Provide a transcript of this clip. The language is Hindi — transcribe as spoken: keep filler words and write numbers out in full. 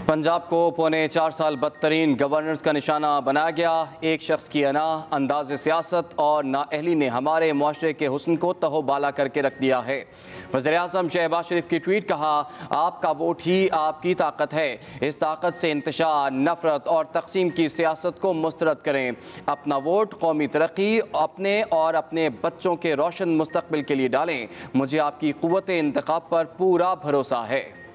पंजाब को पौने चार साल बदतरीन गवर्नेंस का निशाना बनाया गया। एक शख्स की अना, अंदाज सियासत और नाअहली ने हमारे मुआशरे के हुस्न को तहोबाला करके रख दिया है। वज़ीर-ए-आज़म शहबाज शरीफ की ट्वीट, कहा आपका वोट ही आपकी ताकत है। इस ताकत से इंतशार, नफरत और तकसीम की सियासत को मुस्तरद करें। अपना वोट कौमी तरक्की, अपने और अपने बच्चों के रोशन मुस्तकबिल के लिए डालें। मुझे आपकी क़ुव्वत इंतखाब पर पूरा भरोसा है।